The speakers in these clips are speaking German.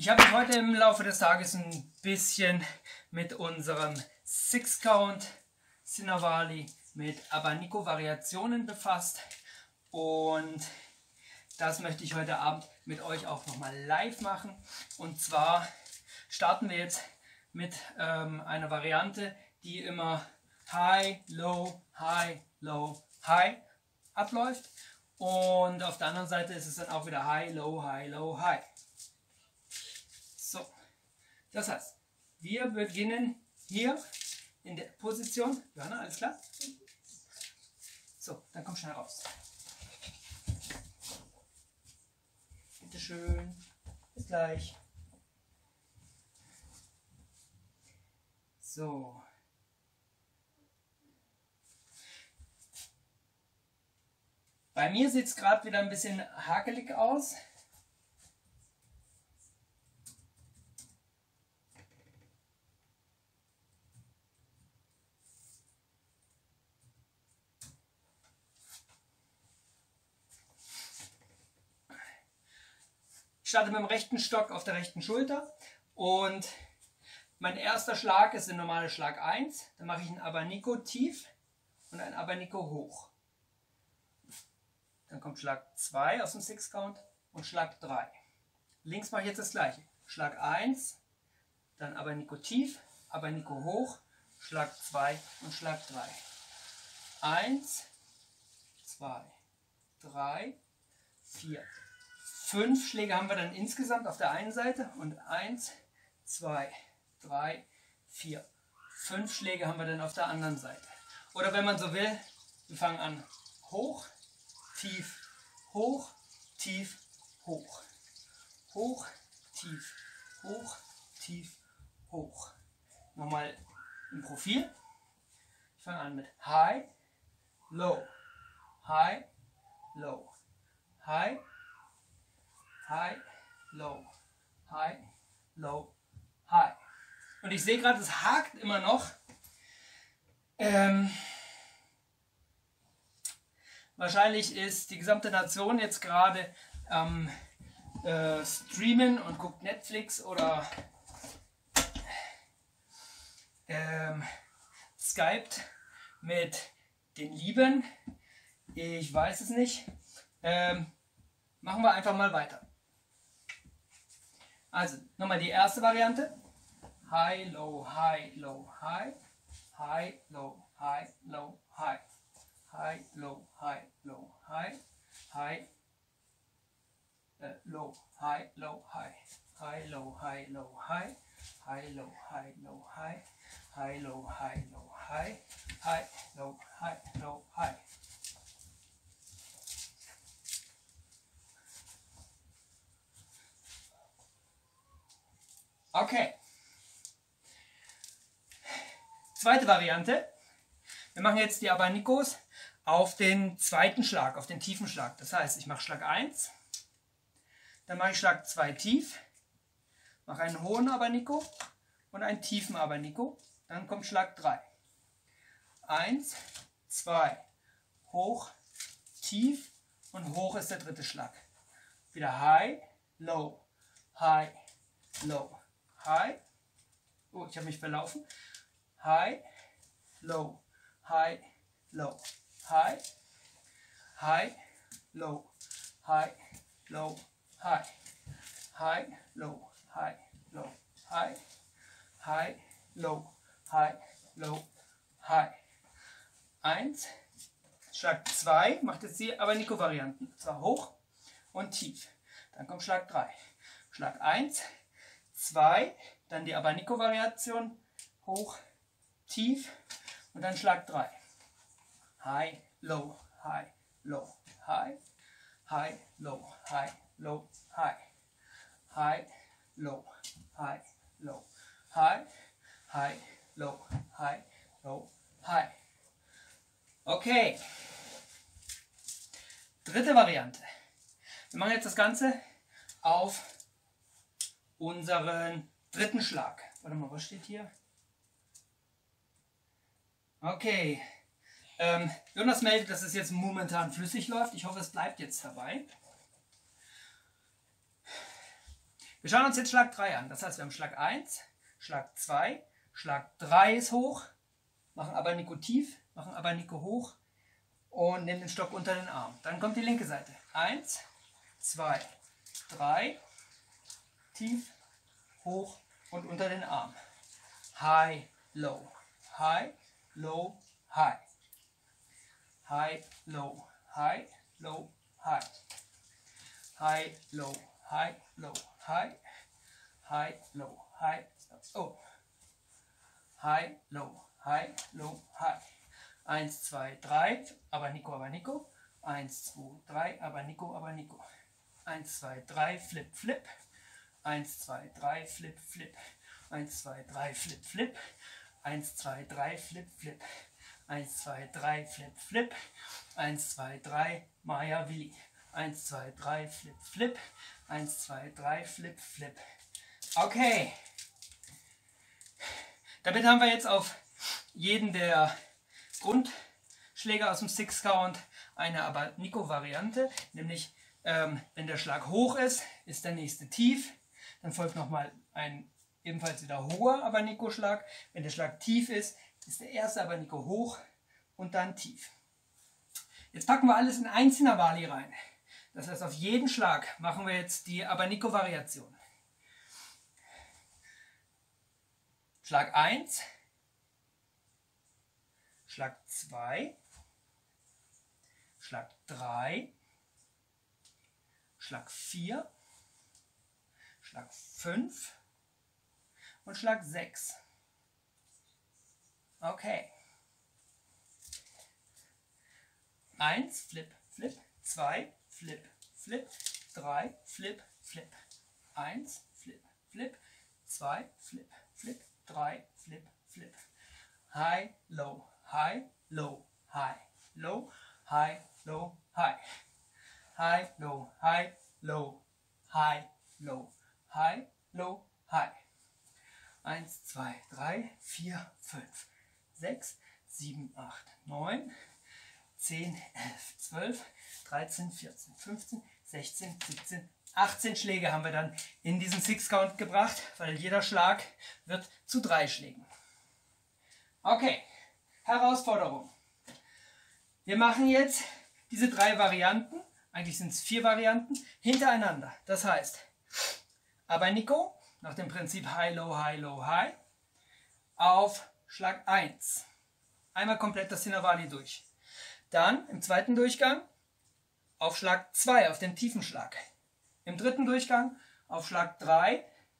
Ich habe mich heute im Laufe des Tages ein bisschen mit unserem Six Count Sinawali mit Abaniko Variationen befasst und das möchte ich heute Abend mit euch auch nochmal live machen. Und zwar starten wir jetzt mit einer Variante, die immer High, Low, High, Low, High abläuft. Und auf der anderen Seite ist es dann auch wieder High, Low, High, Low, High. So, das heißt, wir beginnen hier in der Position. Johanna, alles klar? So, dann komm schnell raus. Bitte schön. Bis gleich. So. Bei mir sieht es gerade wieder ein bisschen hakelig aus. Ich starte mit dem rechten Stock auf der rechten Schulter und mein erster Schlag ist der normale Schlag 1. Dann mache ich ein Abaniko tief und ein Abaniko hoch. Dann kommt Schlag 2 aus dem Six Count und Schlag 3. Links mache ich jetzt das gleiche. Schlag 1, dann Abaniko tief, Abaniko hoch, Schlag 2 und Schlag 3. 1, 2, 3, 4. 5 Schläge haben wir dann insgesamt auf der einen Seite und 1, 2, 3, 4. 5 Schläge haben wir dann auf der anderen Seite. Oder wenn man so will, wir fangen an hoch, tief, hoch, tief, hoch. Hoch, tief, hoch, tief, hoch. Nochmal im Profil. Ich fange an mit High, Low, High, Low, High, High, Low, High, Low, High. Und ich sehe gerade, es hakt immer noch. Wahrscheinlich ist die gesamte Nation jetzt gerade am streamen und guckt Netflix oder skypt mit den Lieben. Ich weiß es nicht. Machen wir einfach mal weiter. Also, nochmal die erste Variante. High, Low, High, Low, High. High, Low, High, Low, High. High, Low, High, Low, High. High, Low, High, Low, High. High, Low, High, Low, High. High, Low, High, Low, High. High, Low, High, Low, High. High, Low, High, Low, High. Okay. Zweite Variante. Wir machen jetzt die Abanikos auf den zweiten Schlag, auf den tiefen Schlag. Das heißt, ich mache Schlag 1, dann mache ich Schlag 2 tief, mache einen hohen Abaniko und einen tiefen Abaniko. Dann kommt Schlag 3. 1, 2, hoch, tief und hoch ist der dritte Schlag. Wieder High, Low, High, Low, High. Oh, ich habe mich verlaufen. High, Low, High, Low, High, High, Low, High, Low, High, High, Low, High, Low, High, High, Low, High, Low, High. 1, Schlag 2, macht jetzt die Abaniko-Varianten. Zwar hoch und tief. Dann kommt Schlag 3. Schlag 1, 2, dann die Abaniko-Variation, hoch, tief und dann Schlag 3. High, Low, High, Low, High, High, Low, High, Low, High, High, Low, High, Low, High, High, Low, High, Low, High. Okay. Dritte Variante. Wir machen jetzt das Ganze auf unseren dritten Schlag. Warte mal, was steht hier? Okay. Jonas meldet, dass es jetzt momentan flüssig läuft. Ich hoffe, es bleibt jetzt dabei. Wir schauen uns jetzt Schlag 3 an. Das heißt, wir haben Schlag 1, Schlag 2, Schlag 3 ist hoch, machen aber Nico tief, machen aber Nico hoch und nehmen den Stock unter den Arm. Dann kommt die linke Seite. 1, 2, 3, tief, hoch und unter den Arm. High, low, high, low, high. High, low, high, low, high. High, low, high, low, high. High, low, high, oh. High, low, high, low, high. 1, 2, 3, aber Nico. 1, 2, 3, aber Nico. 1, 2, 3, flip, flip. 1, 2, 3, flip, flip. 1, 2, 3, flip, flip. 1, 2, 3, flip, flip. 1, 2, 3, flip, flip. 1, 2, 3, Maya Willi. 1, 2, 3, flip, flip. 1, 2, 3, flip, flip. Okay. Damit haben wir jetzt auf jeden der Grundschläge aus dem Six Count eine Aber-Nico-Variante, nämlich wenn der Schlag hoch ist, ist der nächste tief, dann folgt nochmal ein ebenfalls wieder hoher Aber-Nico-Schlag. Wenn der Schlag tief ist, ist der erste Aber-Nico hoch und dann tief. Jetzt packen wir alles in ein Cinnavalli rein. Das heißt, auf jeden Schlag machen wir jetzt die Aber-Nico-Variation. Schlag 1, Schlag 2, Schlag 3, Schlag 4, Schlag 5 und Schlag 6. Okay. 1, flip, flip, 2, flip, flip, 3, flip, flip. 1, flip, flip, 2, flip, flip, 3, flip, flip. High, low, high, low, high, low, high, low, high. High, low, high, low, high, low, high, low, high. 1, 2, 3, 4, 5, 6, 7, 8, 9, 10, 11, 12, 13, 14, 15, 16, 17, 18 Schläge haben wir dann in diesen Six Count gebracht, weil jeder Schlag wird zu 3 Schlägen. Okay, Herausforderung. Wir machen jetzt diese 3 Varianten, eigentlich sind es 4 Varianten, hintereinander. Das heißt, Aber-Nico nach dem Prinzip High, Low, High, Low, High auf Schlag 1. Einmal komplett das Cinnavalli durch. Dann im zweiten Durchgang auf Schlag 2, auf den tiefen Schlag. Im dritten Durchgang auf Schlag 3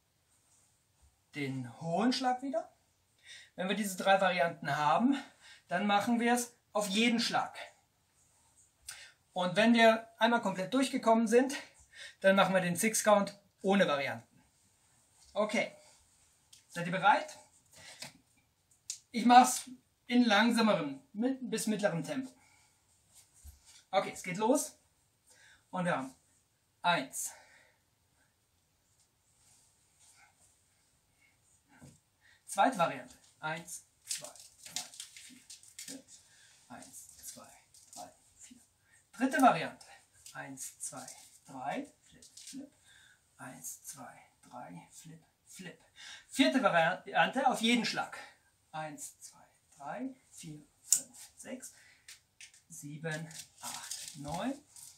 den hohen Schlag wieder. Wenn wir diese 3 Varianten haben, dann machen wir es auf jeden Schlag. Und wenn wir einmal komplett durchgekommen sind, dann machen wir den Six Count ohne Varianten. Okay, seid ihr bereit? Ich mache es in langsamerem bis mittlerem Tempo. Okay, es geht los. Und wir haben 1. Zweite Variante. 1, 2, 3, 4, 5. 1, 2, 3, 4. Dritte Variante. 1, 2, 3, flip, flip. 1, 2, 3, flip, flip. Vierte Variante auf jeden Schlag. 1, 2, 3, 4, 5, 6, 7, 8, 9,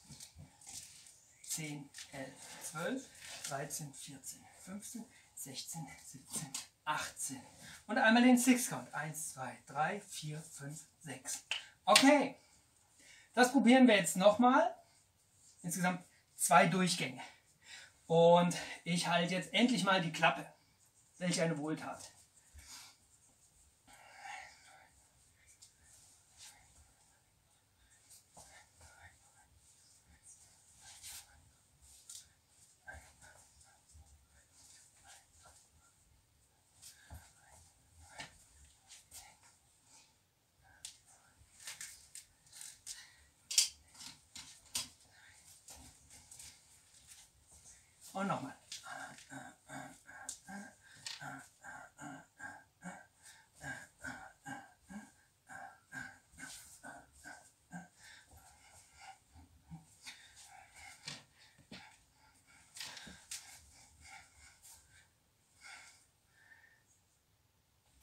10, 11, 12, 13, 14, 15, 16, 17, 18. Und einmal den Six Count. 1, 2, 3, 4, 5, 6. Okay. Das probieren wir jetzt nochmal. Insgesamt 2 Durchgänge. Und ich halte jetzt endlich mal die Klappe. Welch eine Wohltat. Und nochmal.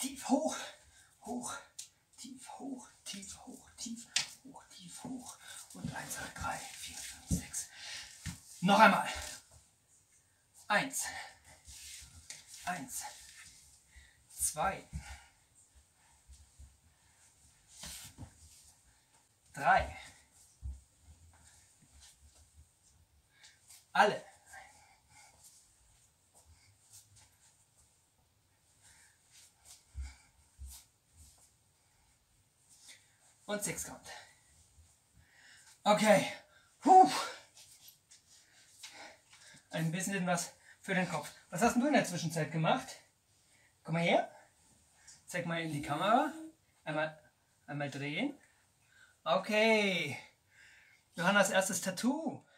tief, hoch, hoch, tief, hoch, tief, hoch, tief, hoch, tief, hoch. Und 1, 2, 3, 4, 5, 6. Noch einmal. 1, 1, 2, 3. Alle. Und 6 Count. Okay. Ein bisschen was für den Kopf. Was hast du in der Zwischenzeit gemacht? Komm mal her. Zeig mal in die Kamera. Einmal drehen. Okay. Johannas erstes Tattoo.